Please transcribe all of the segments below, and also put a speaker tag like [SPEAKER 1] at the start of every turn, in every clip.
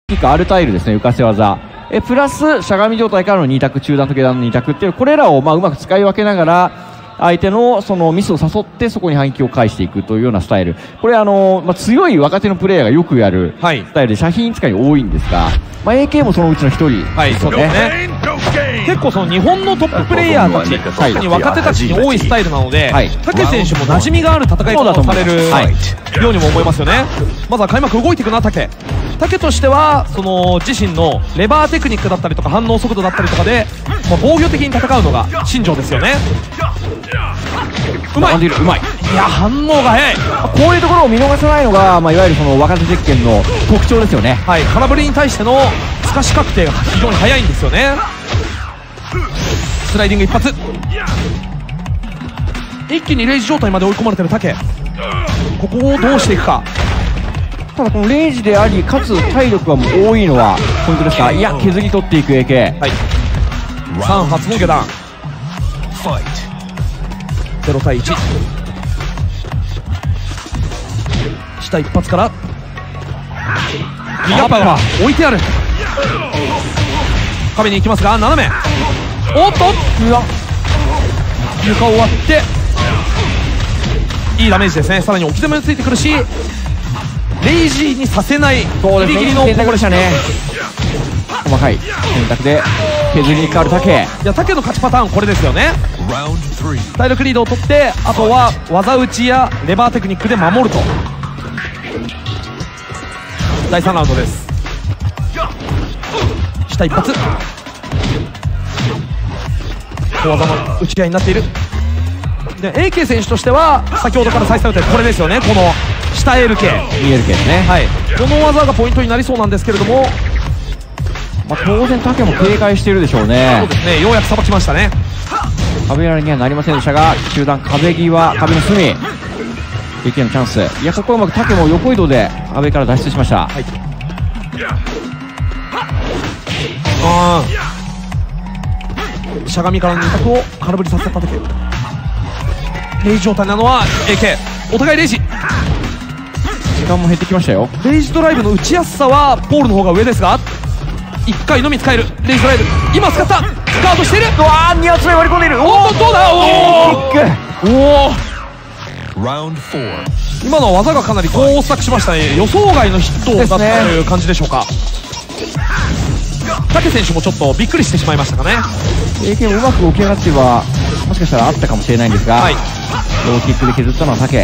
[SPEAKER 1] R タイルですね、浮かせ技。プラス、しゃがみ状態からの2択、中段と下段の2択っていう、これらをうまく使い分けながら、相手のそのミスを誘って、そこに反撃を返していくというようなスタイル。これ強い若手のプレイヤーがよくやるスタイルで、写真使い多いんですが、AK もそのうちの一人ですよね。
[SPEAKER 2] 結構その日本のトッププレイヤーたち、特に若手たちに多いスタイルなので、武選手も馴染みがある戦い方をされるようにも思いますよね。まずは開幕動いていくな、武としてはその自身のレバーテクニックだったりとか反応速度だったりとかで、防御的に戦うのが信条ですよね。うまい、いや反応が早い。
[SPEAKER 1] こういうところを見逃さないのが、いわゆるその若手鉄拳の特徴ですよね。
[SPEAKER 2] 空振りに対しての透かし確定が非常に早いんですよね。スライディング一発、一気にレイジ状態まで追い込まれてる武。ここをどうしていくか。
[SPEAKER 1] ただこのレイジでありかつ体力が多いのはポイントですか。いや、削り取っていく AK、
[SPEAKER 2] 3発の下段、0対1、下一発から右アッパーが置いてある。壁に行きますが斜め、おっと床を割っていいダメージですね。さらに置き攻めについてくるし、レイジーにさせないギリギリの
[SPEAKER 1] 選択でしたね。細かい選択で削りにかかる武。
[SPEAKER 2] いや武の勝ちパターンこれですよね。体力リードを取って、あとは技打ちやレバーテクニックで守ると。第3ラウンドです。下一発、小技の打ち合いになっている。で AK 選手としては先ほどから再三打ってこれですよね。この下 LK
[SPEAKER 1] ですね。
[SPEAKER 2] この技がポイントになりそうなんですけれども、
[SPEAKER 1] 当然武も警戒しているでしょうね。
[SPEAKER 2] そうですね、ようやくさばきましたね。
[SPEAKER 1] 壁やりにはなりませんでしたが、中段壁際、壁の隅 AK のチャンス。いや、ここはうまく武も横移動で壁から脱出しました。
[SPEAKER 2] しゃがみからの2択を空振りさせた時、レイジ状態なのは AK、 お互いレイジ、
[SPEAKER 1] 時間も減ってきましたよ。
[SPEAKER 2] レイジドライブの打ちやすさはポールの方が上ですが、1回のみ使えるレイジドライブ、今使った、ガードしている。
[SPEAKER 1] 2発目割り込んでいる。
[SPEAKER 2] おっとどうだ、今のは技がかなり交錯しましたね。予想外のヒットだったという感じでしょうか。武選手もちょっとびっくりしてしまいましたかね。
[SPEAKER 1] 経験をうまく起き上がってはもしかしたらあったかもしれないんですが、ローキックで削ったのは武。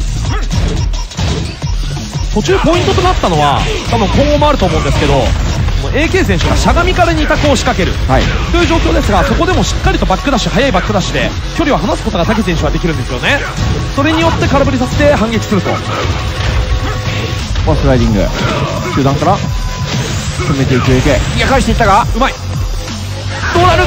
[SPEAKER 2] 途中ポイントとなったのは多分今後もあると思うんですけど、AK 選手がしゃがみから2択を仕掛けるという状況ですが、そこでもしっかりとバックダッシュ、速いバックダッシュで距離を離すことが武選手はできるんですよね。それによって空振りさせて反撃すると。
[SPEAKER 1] スライディング、中段から詰めていく AK。 いや、返していったが
[SPEAKER 2] うまい。どうなる。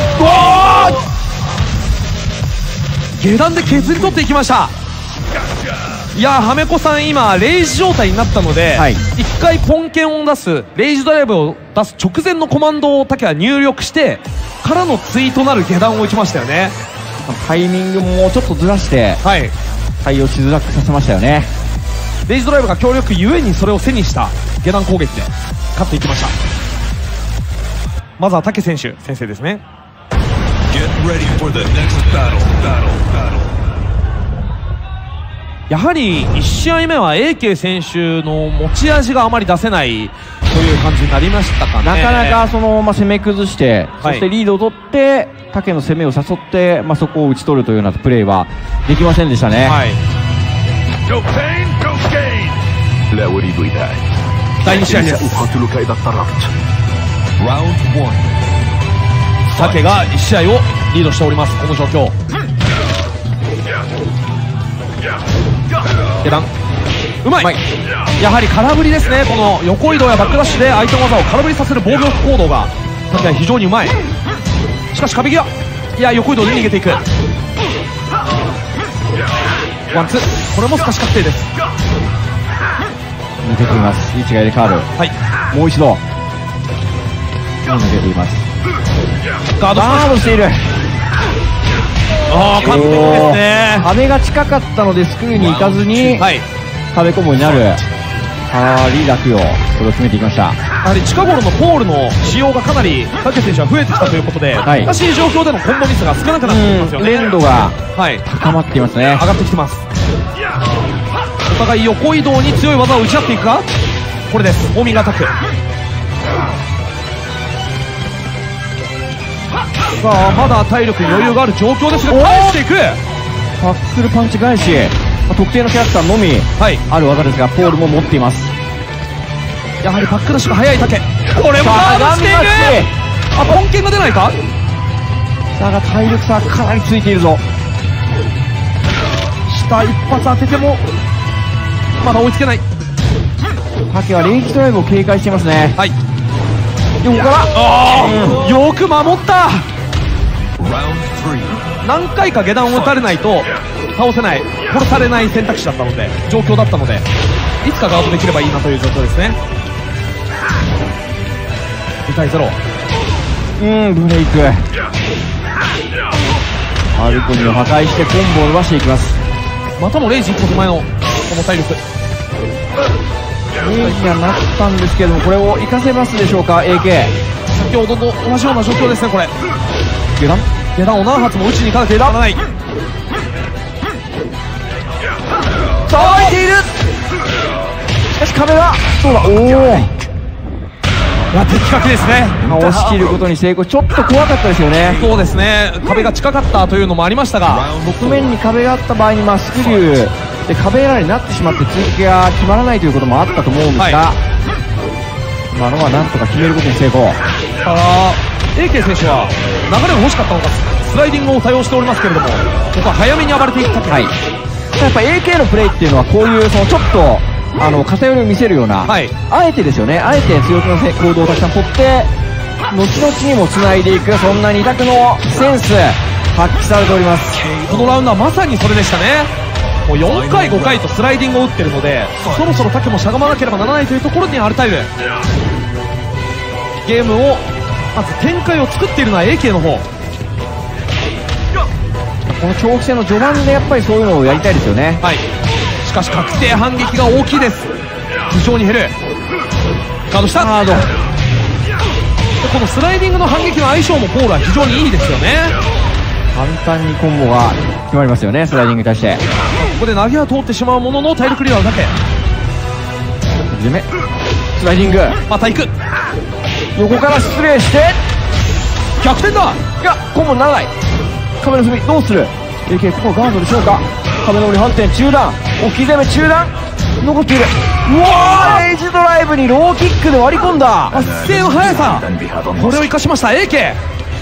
[SPEAKER 2] 下段で削り取っていきました。いや、はめこさん今レイジ状態になったので、1回ポンケンを出す、レイジドライブを出す直前のコマンドを武は入力してからのツイートなる下段を打ちましたよね。
[SPEAKER 1] タイミングもちょっとずらして対応しづらくさせましたよね。
[SPEAKER 2] レイジドライブが強力ゆえにそれを背にした下段攻撃で勝っていきました。まずは武選手先生ですね。やはり1試合目は AK 選手の持ち味があまり出せないという感じになりましたかね。
[SPEAKER 1] なかなか攻め崩して、そしてリードを取って武の攻めを誘って、そこを打ち取るというようなプレーはできませんでしたね。
[SPEAKER 2] 第2試合です。武が1試合をリードしております。この状況、下段うまい。やはり空振りですね。この横移動やバックダッシュで相手の技を空振りさせる防御行動が武は非常にうまい。しかし壁際、いや横移動で逃げていく。ワンツー、これも透かし確定です。
[SPEAKER 1] 抜けています。位置が入れ替わる。もう一度抜けています。
[SPEAKER 2] ガードしている。完璧ですね。
[SPEAKER 1] 壁が近かったのでスクリューに行かずに壁コンボになる。 り楽よ、これを決めていきました。
[SPEAKER 2] やはり近頃のポールの使用がかなり武選手は増えてきたということで、
[SPEAKER 1] はい、
[SPEAKER 2] 難しい状況でのコンボミスが少なくなってきますよね。
[SPEAKER 1] 連度が高まっていますね。
[SPEAKER 2] 上がってきてます。お互い横移動に強い技を打ち合っていくか。これです、ウォーミングアタック。さあまだ体力に余裕がある状況ですが、返していく。
[SPEAKER 1] タックルパンチ返し、特定のキャラクターのみある技ですが、ポールも持っています。
[SPEAKER 2] やはりバックダッシュが速い竹。これもガードしている。あ、ポンケンが出ないか。
[SPEAKER 1] だが体力差かなりついているぞ。
[SPEAKER 2] 下一発当ててもまだ追いつけない。
[SPEAKER 1] 竹はレイジドライブを警戒していますね。
[SPEAKER 2] はい、
[SPEAKER 1] 横から、
[SPEAKER 2] よく守った。何回か下段を打たれないと倒せない、殺されない選択肢だったので、状況だったので、いつかガードできればいいなという状況ですね。2対0。
[SPEAKER 1] ブレイク。アルコニを破壊してコンボを伸ばしていきます。
[SPEAKER 2] またもレイジ1個手前のこの体力。
[SPEAKER 1] レイジにはなったんですけども、これを活かせますでしょうか。 AK
[SPEAKER 2] 先ほどと同じような状況ですね。これ下段を何発も打ちに行かなければならない。
[SPEAKER 1] 騒いでいる。しかし壁がそうだ。
[SPEAKER 2] 的確ですね。
[SPEAKER 1] 押し切ることに成功。ちょっと怖かったですよね。
[SPEAKER 2] そうですね、壁が近かったというのもありましたが、
[SPEAKER 1] 側面に壁があった場合にスクリューで壁エラーになってしまって追撃が決まらないということもあったと思うんですが、今のはなんとか決めることに成功。
[SPEAKER 2] AK 選手は流れが欲しかったのかスライディングを多用しておりますけれども、ここは早めに暴れていった。
[SPEAKER 1] やっぱ AK のプレイっていうのはこういうちょっと偏りを見せるような、あえてですよね、あえて強気の行動をたくさん取って後々にもつないでいく、そんな2択のセンス発揮されております。
[SPEAKER 2] このラウンドはまさにそれでしたね。もう4回5回とスライディングを打ってるので、そろそろタケもしゃがまなければならないというところにアルタイムゲームをまず展開を作っているのは AK の方。
[SPEAKER 1] この長期戦の序盤でやっぱりそういうのをやりたいですよね。
[SPEAKER 2] しかし確定反撃が大きいです。非常に減る。ガードした。このスライディングの反撃の相性もポールは非常にいいですよね。
[SPEAKER 1] 簡単にコンボが決まりますよね、スライディングに対して。
[SPEAKER 2] ここで投げは通ってしまうものの体力リーダーだけ。
[SPEAKER 1] スライディング
[SPEAKER 2] また行く。
[SPEAKER 1] 横から失礼して
[SPEAKER 2] 逆転だ。
[SPEAKER 1] いやコンボ長い。壁の隅どうする。 AK ここガードでしょうか。壁の上に反転中段、置き攻め中段残っている。レイジドライブにローキックで割り込んだ。
[SPEAKER 2] 姿勢の速さ、これを生かしました AK。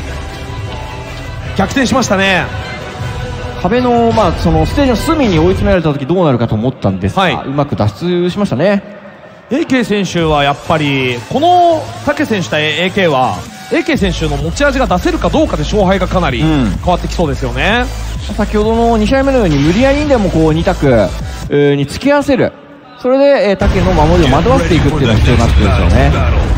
[SPEAKER 2] 逆転しましたね。
[SPEAKER 1] 壁のそのステージの隅に追い詰められた時どうなるかと思ったんですが、うまく脱出しましたね。
[SPEAKER 2] AK 選手はやっぱりこの武選手対 AK は AK 選手の持ち味が出せるかどうかで勝敗がかなり変わってきそうですよね。
[SPEAKER 1] 先ほどの2試合目のように無理やりにでも2択に突き合わせる、それで竹の守りを惑わせていくっていうのが必要になってくるんですよね。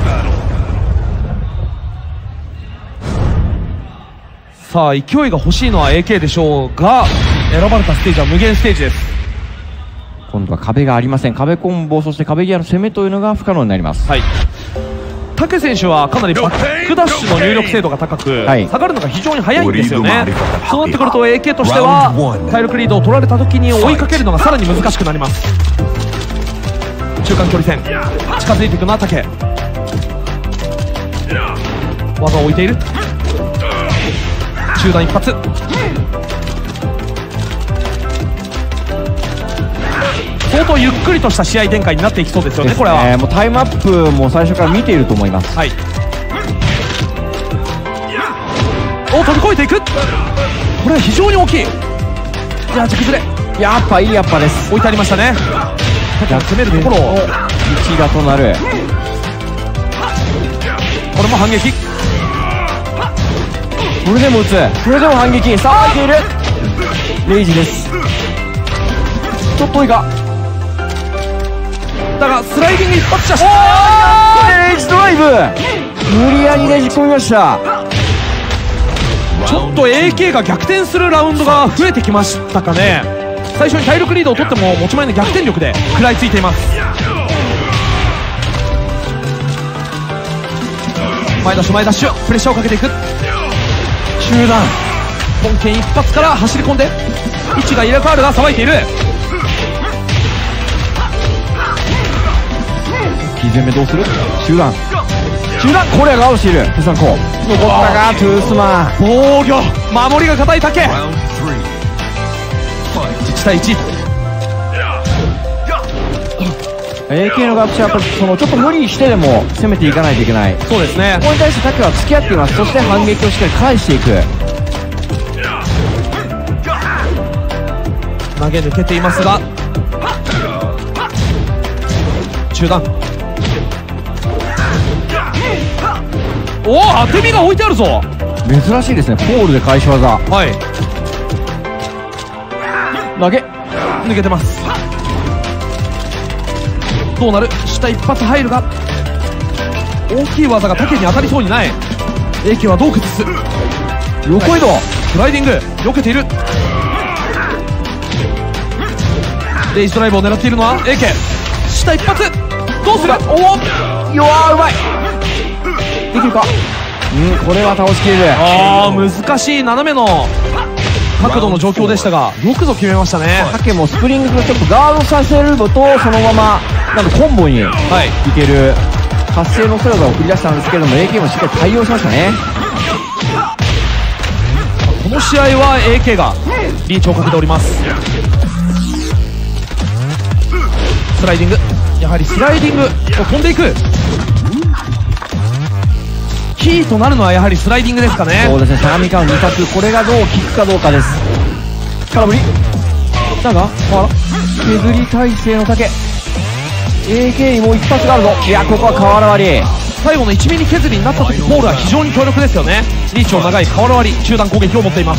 [SPEAKER 2] さあ勢いが欲しいのは AK でしょうが、選ばれたステージは無限ステージです。
[SPEAKER 1] 今度は壁がありません。壁コンボ、そして壁際の攻めというのが不可能になります。
[SPEAKER 2] 竹選手はかなりバックダッシュの入力精度が高く、下がるのが非常に速いんですよね。そうなってくると AK としては体力リードを取られた時に追いかけるのがさらに難しくなります。中間距離戦近づいていくのは竹。技を置いている。中段一発。相当ゆっくりとした試合展開になっていきそうですよね。これは
[SPEAKER 1] もうタイムアップも最初から見ていると思います。
[SPEAKER 2] 飛び越えていく。これは非常に大きい。軸崩れ。
[SPEAKER 1] やっぱいいやっぱです。
[SPEAKER 2] 置いてありましたね。攻めるところを
[SPEAKER 1] 一打となる。
[SPEAKER 2] これも反撃。
[SPEAKER 1] これでも打つ。これでも反撃。さあいているレイジです。ちょっと多いか。
[SPEAKER 2] だがスライディング一発射した。
[SPEAKER 1] レイジドライブ無理やりねじ込みました。
[SPEAKER 2] ちょっと AK が逆転するラウンドが増えてきましたかね。最初に体力リードを取っても持ち前の逆転力で食らいついています。 前ダッシュ前ダッシュ、プレッシャーをかけていく。
[SPEAKER 1] 中段
[SPEAKER 2] 本剣一発から走り込んで、位置が入れ替わるがさばいている。
[SPEAKER 1] 2戦目どうする。中段これがガードしている。ペサンコ残ったがトゥースマン。
[SPEAKER 2] 防御守りが硬い竹。1対1。
[SPEAKER 1] AK のガプチはやっぱそのちょっと無理してでも攻めていかないといけない。
[SPEAKER 2] そうですね。
[SPEAKER 1] ここに対してタケは付き合っています。そして反撃をしっかり返していく。
[SPEAKER 2] 投げ抜けていますが中段。おお、当て身が置いてあるぞ。
[SPEAKER 1] 珍しいですね。ポールで返し技。
[SPEAKER 2] はい、
[SPEAKER 1] 投げ
[SPEAKER 2] 抜けてます。どうなる。下一発入るが大きい技が竹に当たりそうにない。 AK はどう崩す。
[SPEAKER 1] 横移動、
[SPEAKER 2] スライディング避けている。レイジドライブを狙っているのは AK。 下一発どうする。
[SPEAKER 1] おお、うまい。できるか。これは倒しきれる。
[SPEAKER 2] 難しい斜めの角度の状況でしたがよくぞ決めましたね。
[SPEAKER 1] タケもスプリングでちょっとガードさせるのとそのままなんかコンボにいける発生の強さを繰り出したんですけれども AK もしっかり対応しましたね。
[SPEAKER 2] この試合は AK がリーチをかけております。スライディング、やはりスライディングを飛んでいく。キーとなるのはやはりスライディングですかね。
[SPEAKER 1] そうですね。しゃがみから2択、これがどう効くかどうかです。空振りだが削り体勢の竹。 AK にもう一発があるぞ。いや、ここは瓦割り。
[SPEAKER 2] 最後の1ミリ削りになった時ポールは非常に強力ですよね。リーチを長い瓦割り中段攻撃を持っています。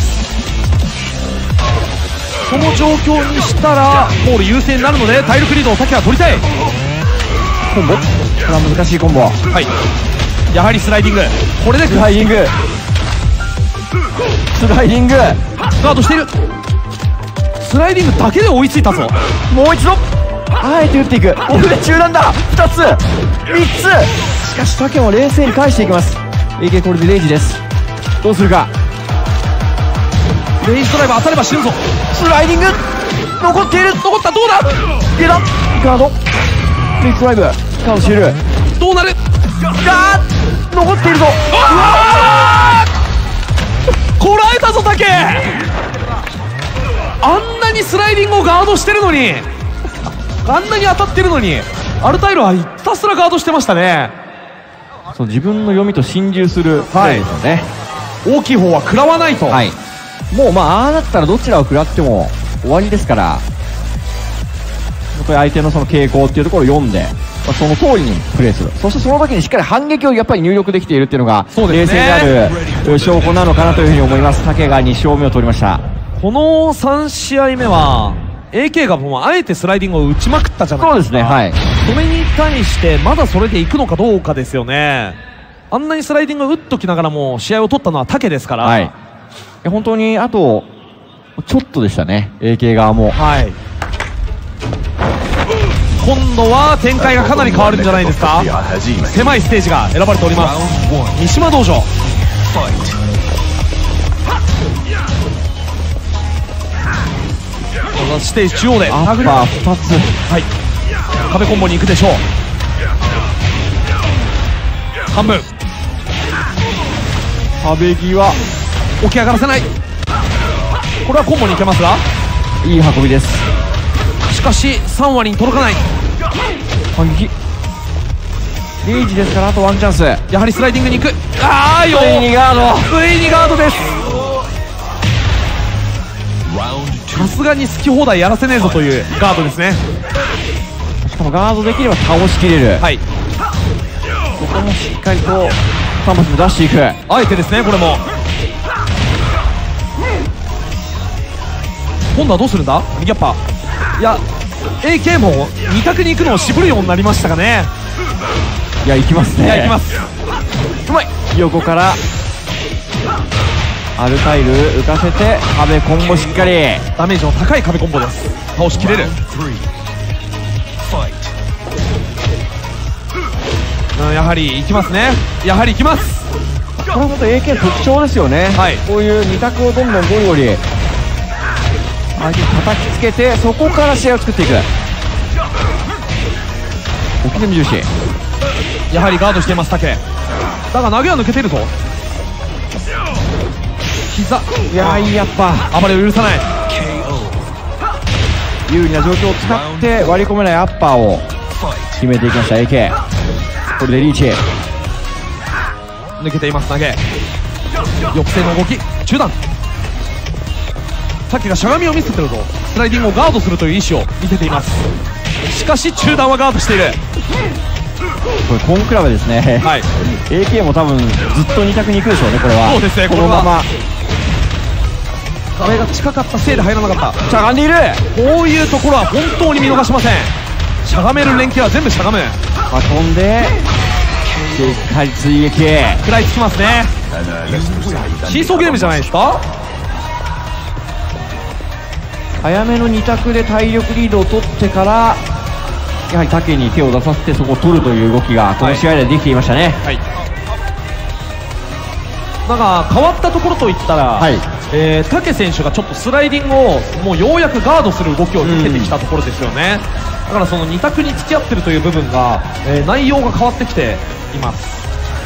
[SPEAKER 2] この状況にしたらポール優勢になるので体力リードを竹は取りたい。
[SPEAKER 1] コンボ、これは難しいコンボ。
[SPEAKER 2] はい、やはりスライディング。これで
[SPEAKER 1] スライディング
[SPEAKER 2] ガードしている。スライディングだけで追いついたぞ。
[SPEAKER 1] もう一度あえて打っていく。これで中段だ。2つ3つ。しかしタケも冷静に返していきます。 AK これでレイジです。どうするか。
[SPEAKER 2] レイジドライバー当たれば死ぬぞ。
[SPEAKER 1] スライディング残っている。
[SPEAKER 2] 残った。どうだ。
[SPEAKER 1] ゲラガードレイジドライブガードしている。
[SPEAKER 2] どうなる。
[SPEAKER 1] 残っているぞ。
[SPEAKER 2] こらえたぞ竹。あんなにスライディングをガードしてるのに、あんなに当たってるのにアルタイルはひたすらガードしてましたね。
[SPEAKER 1] そう、自分の読みと心中するプレーですよね。
[SPEAKER 2] 大きい方は食らわないと。
[SPEAKER 1] はい、もうああなったらどちらを食らっても終わりですから、本当に相手のその傾向っていうところを読んで、その通りにプレーする。そしてその時にしっかり反撃をやっぱり入力できているっていうのが冷静である証拠なのかなというふうに思います。タケが2勝目を取りました。
[SPEAKER 2] この3試合目は AK がもうあえてスライディングを打ちまくったじゃないですか。
[SPEAKER 1] そうですね、はい。
[SPEAKER 2] それに対してまだそれでいくのかどうかですよね。あんなにスライディングを打っときながらも試合を取ったのはタケですから、はい、
[SPEAKER 1] 本当にあとちょっとでしたね、 AK 側も。
[SPEAKER 2] はい、今度は展開がかなり変わるんじゃないですか。狭いステージが選ばれております。三島道場。ステージ中央で
[SPEAKER 1] アッパー2つ、
[SPEAKER 2] はい、壁コンボに行くでしょう。半分
[SPEAKER 1] 壁際
[SPEAKER 2] 起き上がらせない。これはコンボに行けますが
[SPEAKER 1] いい運びです。
[SPEAKER 2] しかし3割に届かない。
[SPEAKER 1] 反撃レイジですからあとワンチャンス。
[SPEAKER 2] やはりスライディングに行く。
[SPEAKER 1] ついにガード、
[SPEAKER 2] ついにガードです。さすがに好き放題やらせねえぞというガードですね。
[SPEAKER 1] しかもガードできれば倒しきれる。
[SPEAKER 2] はい、
[SPEAKER 1] ここもしっかりと3発も出していく。
[SPEAKER 2] あえてですね。これも今度はどうするんだ。右アッパー。いや AK も2択に行くのを渋るようになりましたかね。
[SPEAKER 1] いや、行きますね。
[SPEAKER 2] いや、行きます。
[SPEAKER 1] うまい。横からアルタイル浮かせて壁コンボしっかり。
[SPEAKER 2] ダメージの高い壁コンボです。倒しきれる。 やはり行きますね。やはり行きます。
[SPEAKER 1] これは本当 AK の特徴ですよね、はい、こういう2択をどんどんゴリゴリ相手に叩きつけて、そこから試合を作っていく。置き攻め重視、
[SPEAKER 2] やはりガードしています竹。だが投げは抜けてるぞ。膝、
[SPEAKER 1] いやいいやっぱ
[SPEAKER 2] 暴れを許さない。
[SPEAKER 1] 有利な状況を使って割り込めないアッパーを決めていきました AK。 これでリーチ
[SPEAKER 2] 抜けています。投げ抑制の動き、中段。竹がしゃがみを見せてるぞ。スライディングをガードするという意思を見せています。しかし中段はガードしている。
[SPEAKER 1] これコンクラブですね、はい、AK も多分ずっと2択に行くでしょうね。これは
[SPEAKER 2] そうですね、
[SPEAKER 1] このまま
[SPEAKER 2] 壁が近かったせいで入らなかった。
[SPEAKER 1] しゃがんでいる。
[SPEAKER 2] こういうところは本当に見逃しません。しゃがめる連携は全部しゃがむ。
[SPEAKER 1] 飛んでしっかり追撃、
[SPEAKER 2] 食らいつきますね。シーソーゲームじゃないですか。
[SPEAKER 1] 早めの2択で体力リードを取ってからやはり竹に手を出させてそこを取るという動きがこの試合でできていましたね。はい、
[SPEAKER 2] なんか変わったところといったら、はい、竹選手がちょっとスライディングをもうようやくガードする動きを見せてきたところですよね。だからその2択に付き合ってるという部分が、内容が変わってきています。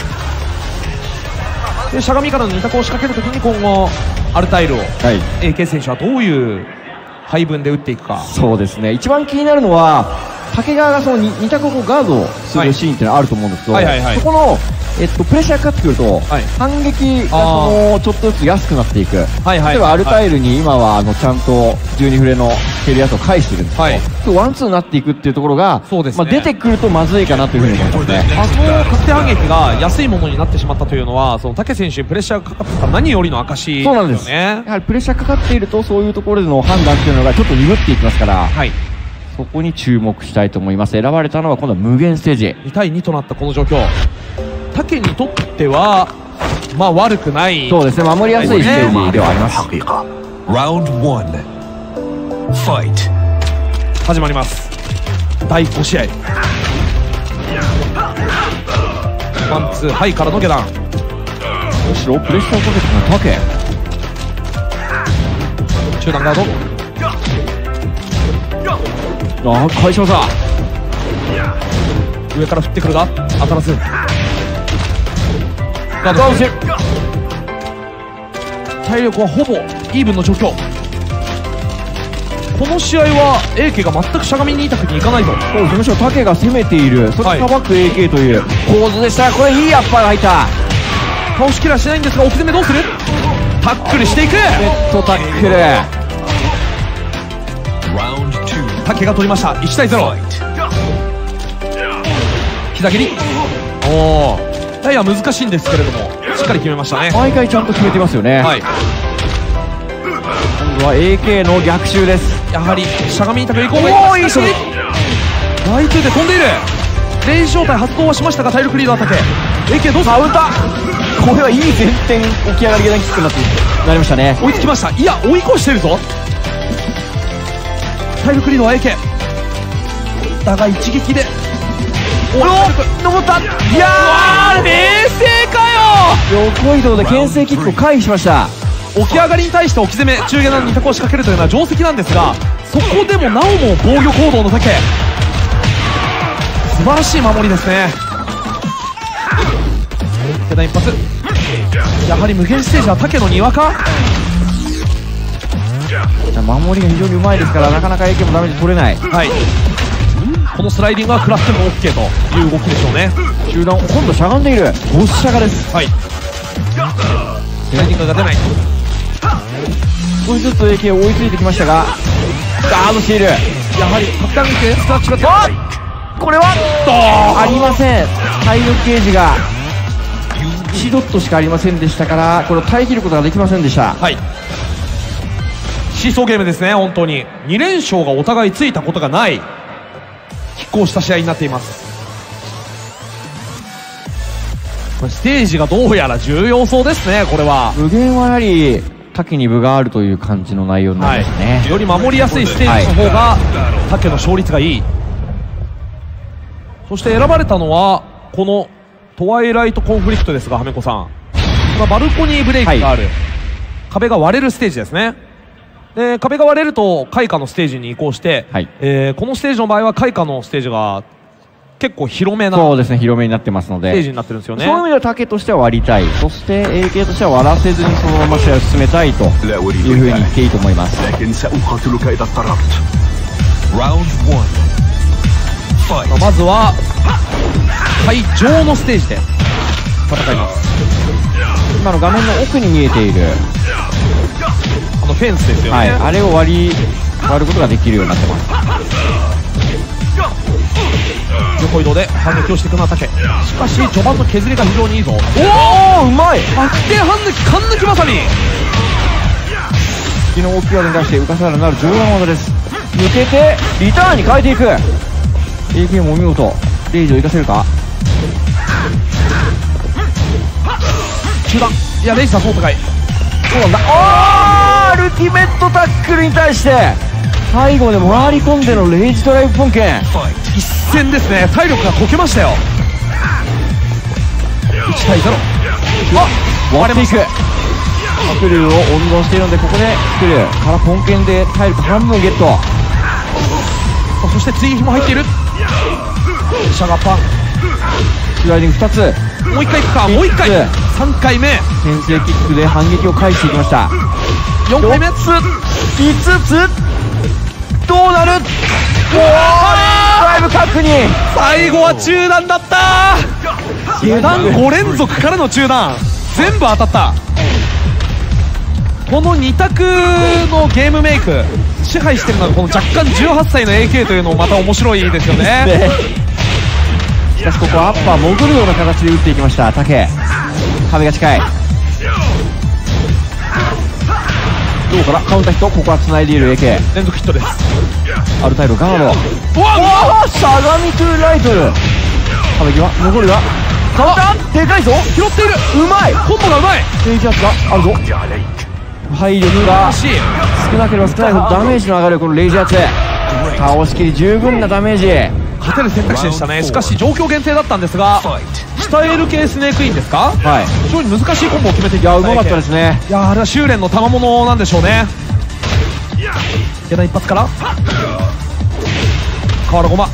[SPEAKER 2] でしゃがみからの2択を仕掛けるときに今後アルタイルを、はい、AK 選手はどういう配分で打っていくか。
[SPEAKER 1] そうですね、一番気になるのは竹川がその 2択をガードするシーンっていうのはあると思うんですけど、そこの、プレッシャーかかってくると、はい、反撃がそのちょっとずつ安くなっていく。例えばアルタイルに今はちゃんと12フレの蹴るやつを返してるんですけど、ワンツーになっていくっていうところが、出てくるとまずいかなというふうに思いますね。
[SPEAKER 2] その確定反撃が安いものになってしまったというのは、その竹選手にプレッシャーがかかってた何よりの証ですよね。そうなんです。や
[SPEAKER 1] はりプレッシャーかかっているとそういうところでの判断っていうのがちょっと鈍っていきますから、はい、そこに注目したいと思います。選ばれたのは今度は無限ステージ。
[SPEAKER 2] 2対2となったこの状況、竹にとってはまあ悪くない。
[SPEAKER 1] そうですね、守りやすいステージではあります。
[SPEAKER 2] ラウンド1ファイト始まります。第5試合ワンツーハイからの下段、
[SPEAKER 1] 後ろプレッシャーをかけてくる竹。
[SPEAKER 2] 中段ガード、
[SPEAKER 1] 返し技、
[SPEAKER 2] 上から振ってくるが当たらずガードしてる。体力はほぼイーブンの状況。この試合は AK が全くしゃがみ2択にいかないぞ。
[SPEAKER 1] そうです、むしろ竹が攻めている、それをさばく AK という構図でした。これいいアッパーが入った。
[SPEAKER 2] 倒しきりはしないんですが、置き攻めどうする。タックルしていく。
[SPEAKER 1] ネットタックル、
[SPEAKER 2] 竹が取りました。1対0。膝蹴り、やや難しいんですけれどもしっかり決めましたね。
[SPEAKER 1] 毎回ちゃんと決めてますよね。はい、今度は AK の逆襲です。
[SPEAKER 2] やはりしゃがみにたくり込んでいきました。ライトで飛んでいる。レイジ状態発動はしましたが体力リードは竹。 AK どうする。
[SPEAKER 1] カウンター、これはいい前転起き上がりがキックになりましたね。
[SPEAKER 2] 追いつきました。いや追い越してるぞ。体力リードは AK だが一撃で
[SPEAKER 1] 登った。いや
[SPEAKER 2] ー冷静かよ。
[SPEAKER 1] 横移動で牽制キックを回避しました。
[SPEAKER 2] 起き上がりに対して置き攻め中下段に2択を仕掛けるというのは定石なんですが、そこでもなおも防御行動の竹、素晴らしい守りですね。下段一発、やはり無限ステージは竹の庭か。
[SPEAKER 1] 守りが非常にうまいですからなかなか AK もダメージ取れない。
[SPEAKER 2] はい、このスライディングは食らっても OK という動きでしょうね。
[SPEAKER 1] 中段今度しゃがんでいる。ボスしゃがです。はい、
[SPEAKER 2] スライディングが出ない。
[SPEAKER 1] 少しずつ AK 追いついてきましたがガードしている。
[SPEAKER 2] やはりカピタン撃スターチが
[SPEAKER 1] これはありません。体力ゲージが1ドットしかありませんでしたからこれを耐え切ることができませんでした。
[SPEAKER 2] はい、シーソーゲームですね。本当に2連勝がお互いついたことがない拮抗した試合になっています。ステージがどうやら重要そうですね。これは
[SPEAKER 1] 無限はやはり竹に分があるという感じの内容になりますね。
[SPEAKER 2] より守りやすいステージの方が竹の勝率がいい。そして選ばれたのはこのトワイライトコンフリクトですが、はめこさん、バルコニーブレイクがある、はい、壁が割れるステージですね。で壁が割れると開花のステージに移行して、はい、このステージの場合は開花のステージが結構広めな、
[SPEAKER 1] そうですね、広めになってますので、
[SPEAKER 2] ステージになってるんですよね。
[SPEAKER 1] そういう意味では竹としては割りたい、そして AK としては割らせずにそのまま試合を進めたいというふうに言っていいと思います。
[SPEAKER 2] まずは会場のステージで戦います。
[SPEAKER 1] 今の画面の奥に見えている
[SPEAKER 2] このフェンスですよね、
[SPEAKER 1] はい、あれを割ることができるようになってます。
[SPEAKER 2] 横移動で反撃をしていくのは竹。しかし序盤の削りが非常にいいぞ。
[SPEAKER 1] おお、うまい。
[SPEAKER 2] バク転反撃、勘抜きまさに
[SPEAKER 1] 敵の大きい技に対して浮かさらなる上段技です。抜けてリターンに変えていく。 AK もお見事。レイジを生かせるか。
[SPEAKER 2] 中段、いやレイジさんそう高い。
[SPEAKER 1] そうなんだ。アルティメットタックルに対して最後まで回り込んでのレイジドライブポンケン。
[SPEAKER 2] 一戦ですね。体力が溶けましたよ。1対0。
[SPEAKER 1] 割っていく。スクリューを温存しているので、ここでスクリューからポンケンで体力半分ゲット。
[SPEAKER 2] そして追撃も入っている。シャガパン、
[SPEAKER 1] スライディング2つ。
[SPEAKER 2] もう1回いくか。もう1回、3回目
[SPEAKER 1] 先制キックで反撃を返していきました。
[SPEAKER 2] 4回目、
[SPEAKER 1] 5つどうなる。だいぶ確認。
[SPEAKER 2] 最後は中段だった。下段5連続からの中段全部当たった。この2択のゲームメイク支配してるのがこの若干18歳の AK というのもまた面白いですよね。
[SPEAKER 1] しかしここはアッパー潜るような形で打っていきました竹。壁が近い。どうかな、カウンターヒット。ここは繋いでいる AK
[SPEAKER 2] 連続ヒットです。
[SPEAKER 1] アルタイルガード。うわっ、しゃがみトゥーライトル。壁際残るがカウンターでかいぞ。
[SPEAKER 2] 拾っている。
[SPEAKER 1] うまい。
[SPEAKER 2] コンボがうまい。
[SPEAKER 1] 低気圧があるぞ。配慮が少なければ少ないほどダメージの上がるこのレイジ圧。倒しきり十分なダメージ。
[SPEAKER 2] 勝てる選択肢でしたね。しかし状況限定だったんですが、下 L 系スネークインですか、はい、非常に難しいコンボを決めていきました。
[SPEAKER 1] いや、うまかったですね。
[SPEAKER 2] いや、あれは修練の賜物なんでしょうね。下段一発から瓦駒、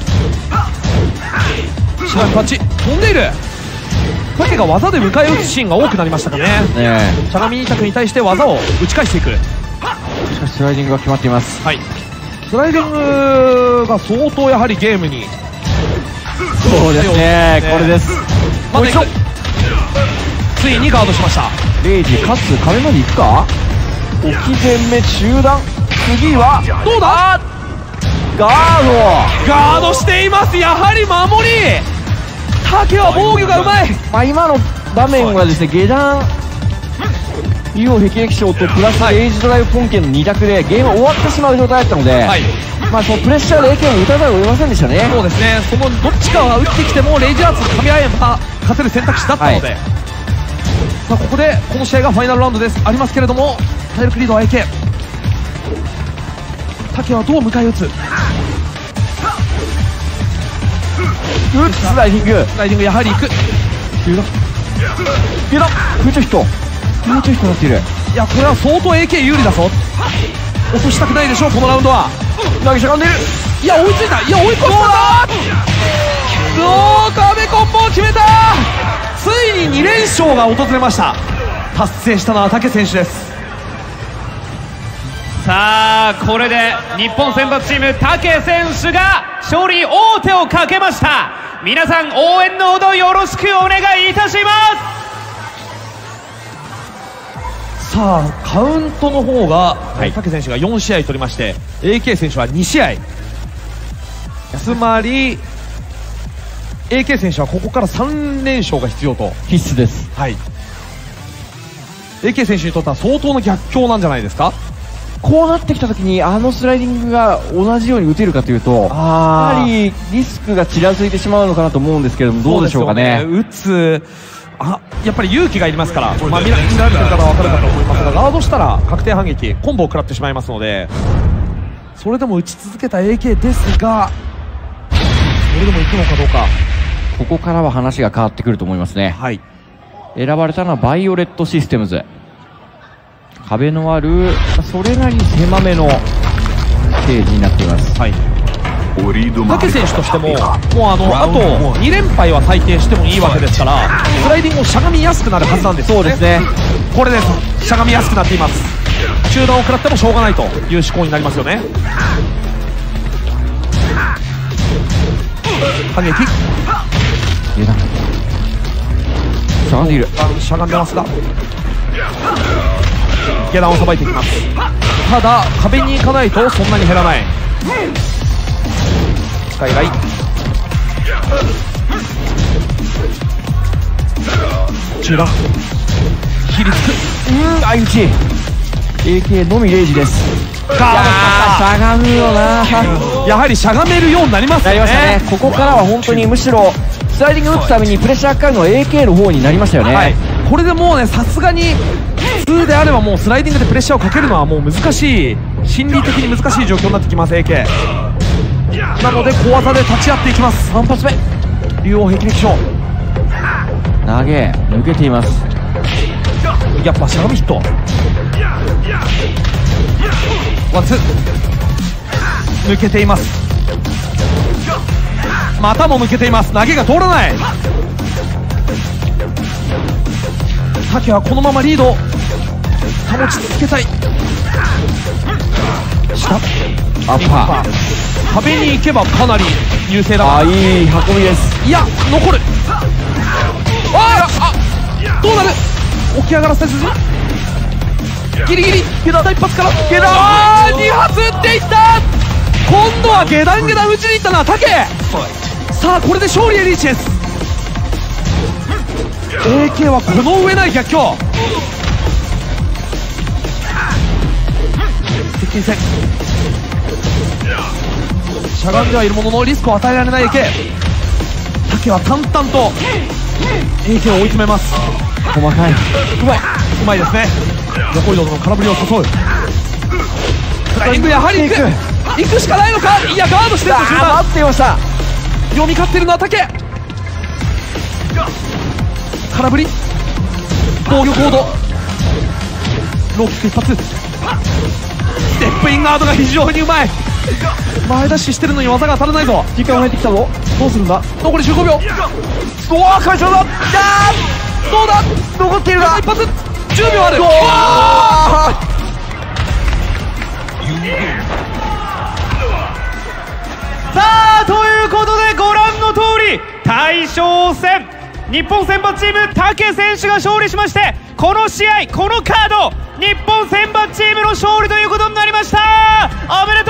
[SPEAKER 2] しがみパンチ飛んでいる。竹が技で迎え撃つシーンが多くなりましたかね。しゃがみ2着に対して技を打ち返していく。
[SPEAKER 1] しかしスライディングが決まっています。
[SPEAKER 2] はい、スライディングが相当やはりゲームに。
[SPEAKER 1] そうですね、これです。
[SPEAKER 2] まだついにガードしました。
[SPEAKER 1] レイジかつ壁まで行くか。置き前目中段、次は
[SPEAKER 2] どうだ。ガードしています。やはり守り。竹は防御がうまい。
[SPEAKER 1] 今の場面はですね、下段竜王霹靂賞とプラスレイジドライブポンケンの2択でゲーム終わってしまう状態だったので、はい、そのプレッシャーで AK を打たざるを得ませんでしたね。
[SPEAKER 2] そうですね、そのどっちかが打ってきてもレイジアーツ噛み合えば勝てる選択肢だったので、はい、ここでこの試合がファイナルラウンドですありますけれども、体力リードは AK。 竹はどう迎え撃つ。
[SPEAKER 1] スライディング
[SPEAKER 2] やはりいく。
[SPEAKER 1] 空中ヒットになっている。
[SPEAKER 2] いや、これは相当 AK 有利だぞ。落としたくないでしょう、このラウンドは。
[SPEAKER 1] 投げしゃがんでいる。
[SPEAKER 2] いや、追いついた。いや、追い越した。壁コンボを決めた。ついに2連勝が訪れました。達成したのは竹選手です。
[SPEAKER 3] さあ、これで日本選抜チーム竹選手が勝利王手をかけました。皆さん応援のほどよろしくお願いいたします。
[SPEAKER 2] さあ、カウントの方が、竹選手が4試合取りまして AK 選手は2試合。つまり AK 選手はここから3連勝が必要と。
[SPEAKER 1] 必須です。
[SPEAKER 2] はい、AK 選手にとっては相当の逆境なんじゃないですか。
[SPEAKER 1] こうなってきたときにスライディングが同じように打てるかというと、やはりリスクがちらついてしまうのかなと思うんですけれども、どうでしょうかね。
[SPEAKER 2] 打つやっぱり勇気がいりますから、見られてる方は分かるかと思いますが、ガードしたら確定反撃コンボを食らってしまいますので、それでも打ち続けた AK ですが、それでも行くのかどうか。
[SPEAKER 1] ここからは話が変わってくると思いますね。
[SPEAKER 2] はい、
[SPEAKER 1] 選ばれたのはバイオレットシステムズ。壁のあるそれなりに狭めのステージになっています。
[SPEAKER 2] はい、武選手としても、もうあと2連敗は最低してもいいわけですから、スライディングをしゃがみやすくなるはずなんですよね。
[SPEAKER 1] そうですね、
[SPEAKER 2] これです。しゃがみやすくなっています。中段を食らってもしょうがないという思考になりますよね。反撃、
[SPEAKER 1] しゃがんでいる。
[SPEAKER 2] しゃがんでますが下段をさばいていきます。ただ壁に行かないとそんなに減らない。使いがい、中段ひりつく、
[SPEAKER 1] 相打ち AK のみレイジです。しゃがむよな。
[SPEAKER 2] やはりしゃがめるようになりますね。
[SPEAKER 1] なりましたね。ここからは本当にむしろスライディング打つためにプレッシャーかかるのは AK の方になりましたよね。
[SPEAKER 2] はい、これでもうね、さすがに普通であればもうスライディングでプレッシャーをかけるのはもう難しい、心理的に難しい状況になってきます AK。なので小技で立ち会っていきます。3発目、竜王霹靂将
[SPEAKER 1] 投げ抜けています。
[SPEAKER 2] やっぱしゃがみヒット、ワンツー抜けています。またも抜けています。投げが通らない。竹はこのままリードを保ち続けたい。下
[SPEAKER 1] アッパー、
[SPEAKER 2] 壁に行けばかなり優勢だが、
[SPEAKER 1] いい運びです。
[SPEAKER 2] いや残る。どうなる。起き上がらせずギリギリ下段一発から下段2発撃っていった。今度は下段打ちにいったな竹。さあこれで勝利へリーチです。 AK はこの上ない逆境。接近戦しゃがんではいるもののリスクを与えられない AK。 竹は淡々と AK を追い詰めます。
[SPEAKER 1] 細かい、
[SPEAKER 2] うまいですね。横移動の空振りを誘う。スライディングやはり行くしかないのか。いやガードしてると中段
[SPEAKER 1] 待っていました。
[SPEAKER 2] 読み勝ってるのは竹。空振り防御コードローキック一発。ステップインガードが非常にうまい。前出ししてるのに技が当たらないぞ。
[SPEAKER 1] 時間が入ってきたぞ。どうするんだ。
[SPEAKER 2] 残り15秒。
[SPEAKER 1] うわー、快勝だ。
[SPEAKER 2] どうだ。
[SPEAKER 1] 残っているが
[SPEAKER 2] 一発10秒ある。
[SPEAKER 3] さあということでご覧の通り大将戦、日本選抜チーム武選手が勝利しまして、この試合このカード日本選抜チームの勝利ということになりました。おめでとうございます。